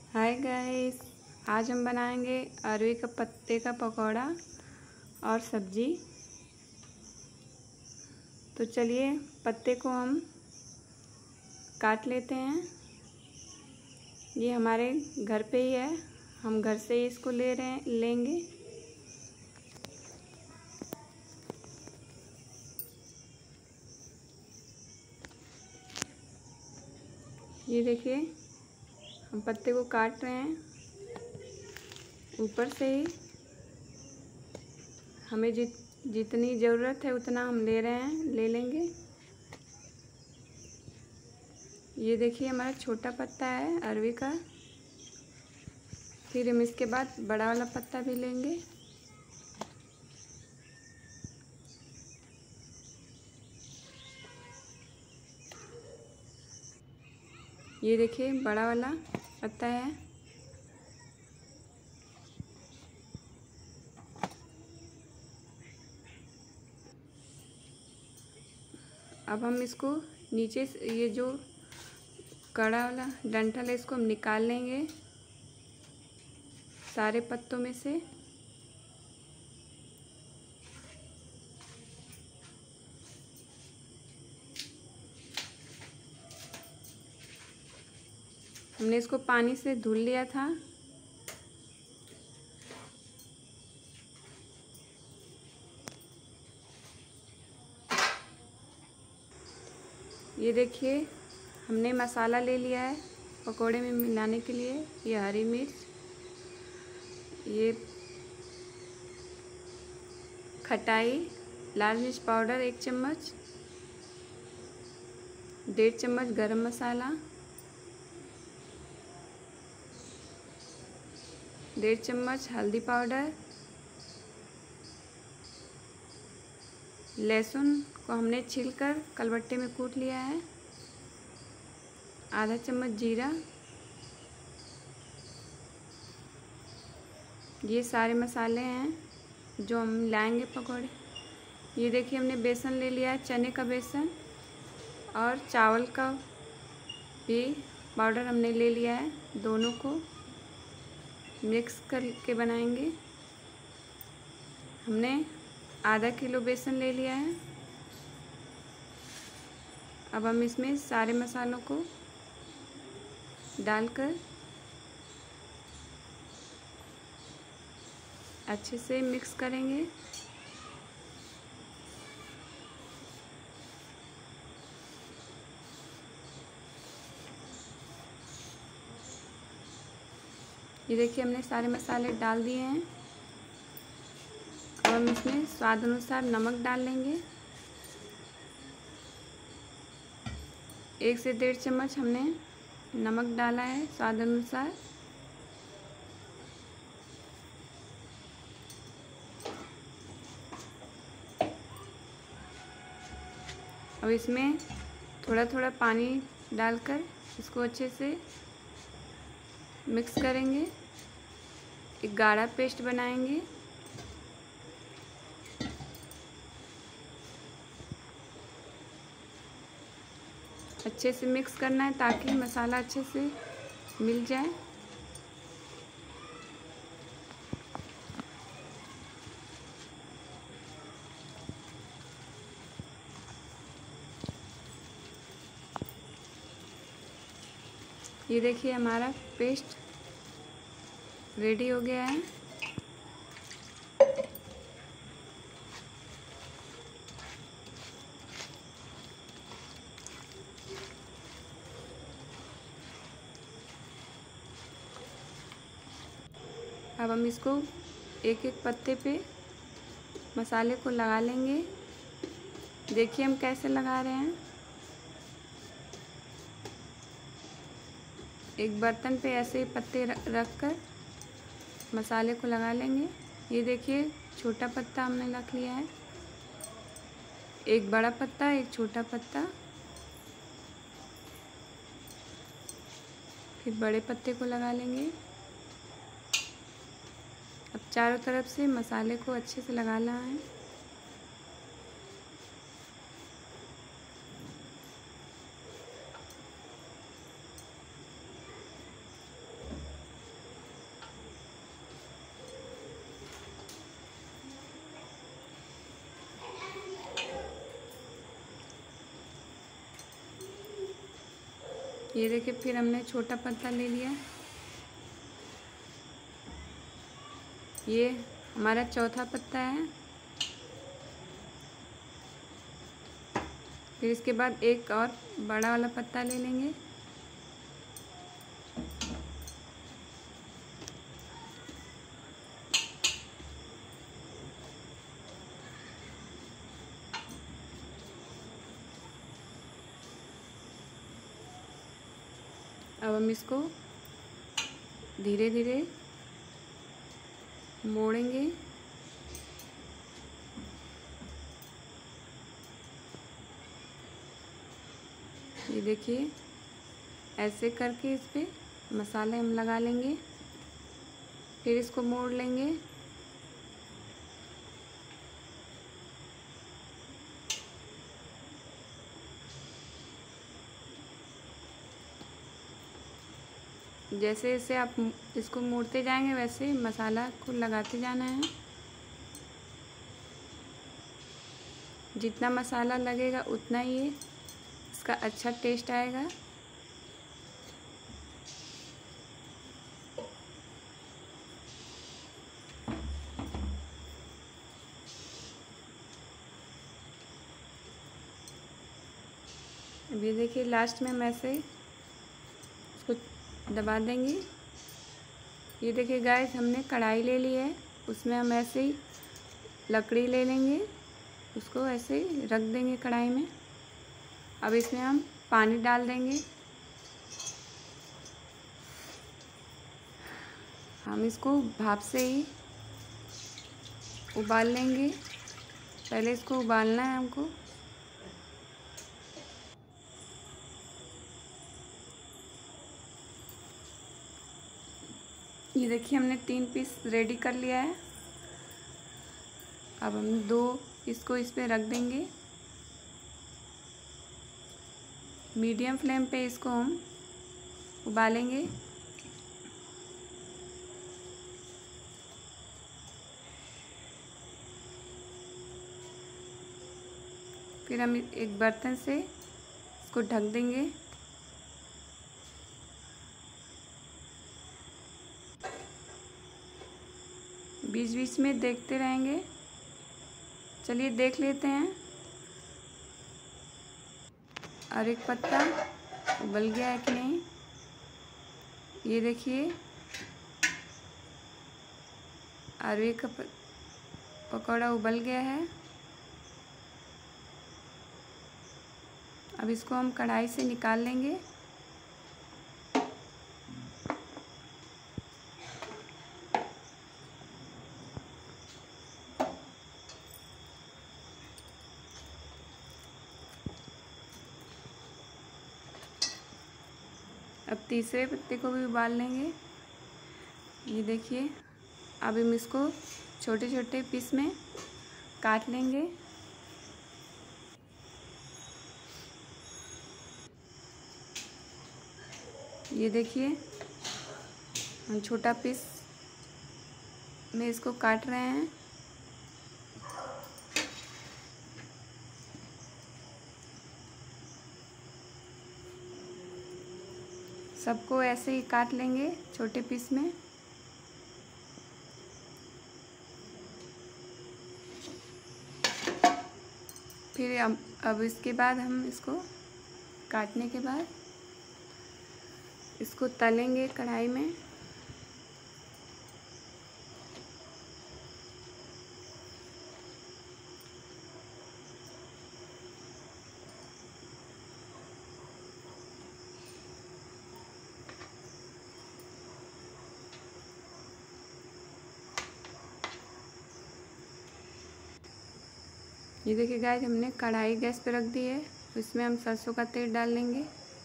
Hi guys, आज हम बनाएंगे अरवी का पत्ते का पकौड़ा और सब्जी। तो चलिए पत्ते को हम काट लेते हैं। ये हमारे घर पे ही है, हम घर से ही इसको लेंगे। ये देखिए हम पत्ते को काट रहे हैं ऊपर से ही। हमें जितनी ज़रूरत है उतना हम ले लेंगे। ये देखिए हमारा छोटा पत्ता है अरवी का। फिर हम इसके बाद बड़ा वाला पत्ता भी लेंगे। ये देखिए बड़ा वाला पत्ता है। अब हम इसको नीचे से ये जो कड़ा वाला डंठल है इसको हम निकाल लेंगे सारे पत्तों में से। हमने इसको पानी से धुल लिया था। ये देखिए हमने मसाला ले लिया है पकोड़े में मिलाने के लिए। ये हरी मिर्च, ये खटाई, लाल मिर्च पाउडर 1 चम्मच, 1.5 चम्मच गरम मसाला, 1.5 चम्मच हल्दी पाउडर। लहसुन को हमने छीलकर कलबट्टे में कूट लिया है। आधा चम्मच जीरा। ये सारे मसाले हैं जो हम लाएंगे पकौड़े। ये देखिए हमने बेसन ले लिया है, चने का बेसन, और चावल का भी पाउडर हमने ले लिया है। दोनों को मिक्स करके बनाएंगे। हमने आधा किलो बेसन ले लिया है। अब हम इसमें सारे मसालों को डालकर अच्छे से मिक्स करेंगे। ये देखिए हमने सारे मसाले डाल दिए हैं। अब हम इसमें स्वाद अनुसार नमक डाल लेंगे। 1 से 1.5 चम्मच हमने नमक डाला है स्वाद अनुसार। अब इसमें थोड़ा थोड़ा पानी डालकर इसको अच्छे से मिक्स करेंगे। एक गाढ़ा पेस्ट बनाएंगे। अच्छे से मिक्स करना है ताकि मसाला अच्छे से मिल जाए। ये देखिए हमारा पेस्ट रेडी हो गया है। अब हम इसको एक एक पत्ते पे मसाले को लगा लेंगे। देखिए हम कैसे लगा रहे हैं। एक बर्तन पे ऐसे ही पत्ते रख कर मसाले को लगा लेंगे। ये देखिए छोटा पत्ता हमने रख लिया है, एक बड़ा पत्ता, एक छोटा पत्ता, फिर बड़े पत्ते को लगा लेंगे। अब चारों तरफ से मसाले को अच्छे से लगाना है। ये देखिए फिर हमने छोटा पत्ता ले लिया। ये हमारा चौथा पत्ता है। फिर इसके बाद एक और बड़ा वाला पत्ता ले लेंगे। अब हम इसको धीरे धीरे मोड़ेंगे। ये देखिए ऐसे करके इस पे मसाले हम लगा लेंगे। फिर इसको मोड़ लेंगे। जैसे जैसे आप इसको मोड़ते जाएंगे वैसे मसाला को लगाते जाना है। जितना मसाला लगेगा उतना ही इसका अच्छा टेस्ट आएगा। अभी देखिए लास्ट में हम ऐसे इसको दबा देंगे। ये देखिए गाइस हमने कढ़ाई ले ली है, उसमें हम ऐसे ही लकड़ी ले लेंगे, उसको ऐसे ही रख देंगे कढ़ाई में। अब इसमें हम पानी डाल देंगे। हम इसको भाप से ही उबाल लेंगे। पहले इसको उबालना है हमको। ये देखिए हमने 3 पीस रेडी कर लिया है। अब हम 2 पीस को इस पे रख देंगे। मीडियम फ्लेम पे इसको हम उबालेंगे। फिर हम एक बर्तन से इसको ढक देंगे। बीच बीच में देखते रहेंगे। चलिए देख लेते हैं। और एक पत्ता उबल गया है कि नहीं, ये देखिए। और एक पकौड़ा उबल गया है। अब इसको हम कढ़ाई से निकाल लेंगे। अब तीसरे पत्ते को भी उबाल लेंगे। ये देखिए अब हम इसको छोटे छोटे पीस में काट लेंगे। ये देखिए हम छोटा पीस में इसको काट रहे हैं। सबको ऐसे ही काट लेंगे छोटे पीस में। फिर अब इसके बाद हम इसको काटने के बाद इसको तलेंगे कढ़ाई में। ये देखिए गाइस हमने कढ़ाई गैस पे रख दी है। इसमें हम सरसों का तेल डाल लेंगे।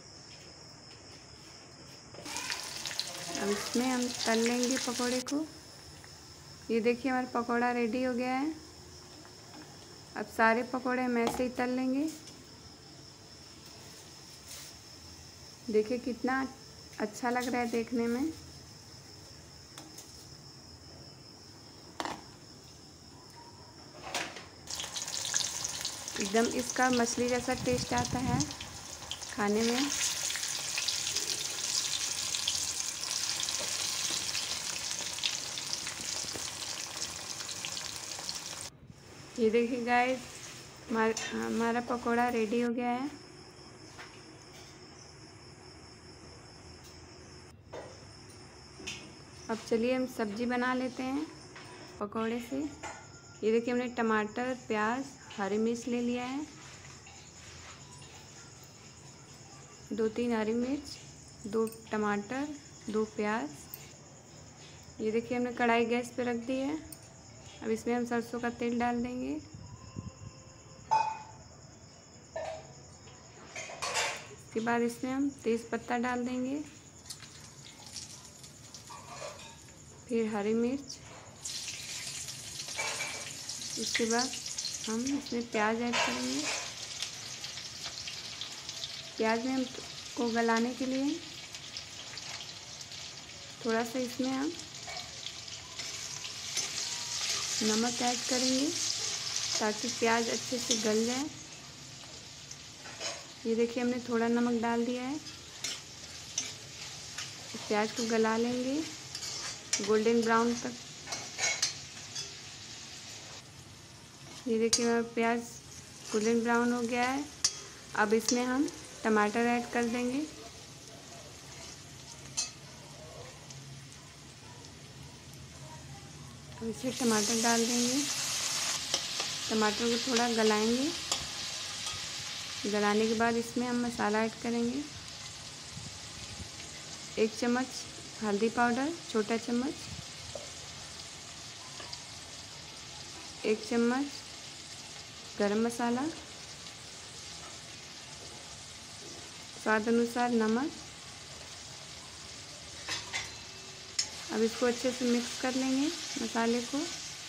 अब इसमें हम तल लेंगे पकोड़े को। ये देखिए हमारा पकोड़ा रेडी हो गया है। अब सारे पकोड़े हम ऐसे ही तल लेंगे। देखिए कितना अच्छा लग रहा है देखने में। एकदम इसका मछली जैसा टेस्ट आता है खाने में। ये देखिए गाइस, हमारा पकोड़ा रेडी हो गया है। अब चलिए हम सब्जी बना लेते हैं पकोड़े से। ये देखिए हमने टमाटर, प्याज, हरी मिर्च ले लिया है, 2-3 हरी मिर्च, 2 टमाटर, 2 प्याज। ये देखिए हमने कढ़ाई गैस पे रख दी है। अब इसमें हम सरसों का तेल डाल देंगे। इसके बाद इसमें हम तेज पत्ता डाल देंगे, फिर हरी मिर्च। इसके बाद हम इसमें प्याज ऐड करेंगे। प्याज में हम को गलाने के लिए थोड़ा सा इसमें हम नमक ऐड करेंगे ताकि प्याज अच्छे से गल जाए। ये देखिए हमने थोड़ा नमक डाल दिया है। प्याज को गला लेंगे गोल्डन ब्राउन तक। ये देखिए हमारा प्याज गोल्डन ब्राउन हो गया है। अब इसमें हम टमाटर ऐड कर देंगे। अब इसमें टमाटर डाल देंगे। टमाटर को थोड़ा गलाएंगे। गलाने के बाद इसमें हम मसाला ऐड करेंगे। 1 चम्मच हल्दी पाउडर, छोटा चम्मच, 1 चम्मच गरम मसाला, स्वाद अनुसार नमक। अब इसको अच्छे से मिक्स कर लेंगे मसाले को।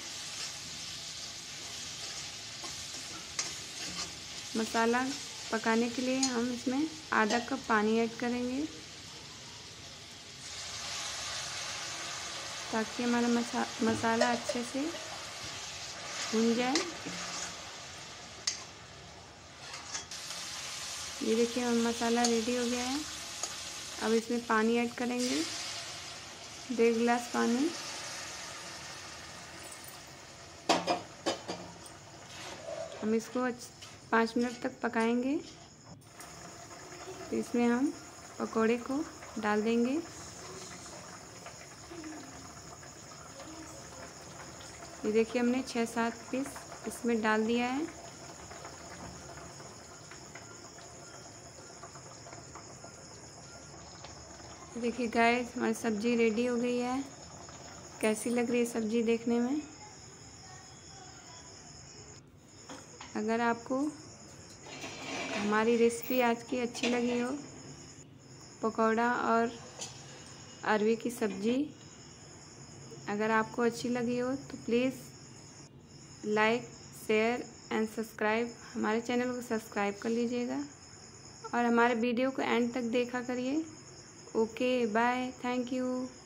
मसाला पकाने के लिए हम इसमें आधा कप पानी ऐड करेंगे ताकि हमारा मसाला अच्छे से भुन जाए। ये देखिए मसाला रेडी हो गया है। अब इसमें पानी ऐड करेंगे, 1.5 गिलास पानी। हम इसको 5 मिनट तक पकाएंगे। तो इसमें हम पकोड़े को डाल देंगे। ये देखिए हमने 6-7 पीस इसमें डाल दिया है। देखिए गाइस, हमारी सब्ज़ी रेडी हो गई है। कैसी लग रही है सब्ज़ी देखने में? अगर आपको हमारी रेसिपी आज की अच्छी लगी हो, पकौड़ा और अरवी की सब्ज़ी अगर आपको अच्छी लगी हो तो please like, share and subscribe, हमारे चैनल को सब्सक्राइब कर लीजिएगा और हमारे वीडियो को एंड तक देखा करिए। Okay bye, thank you.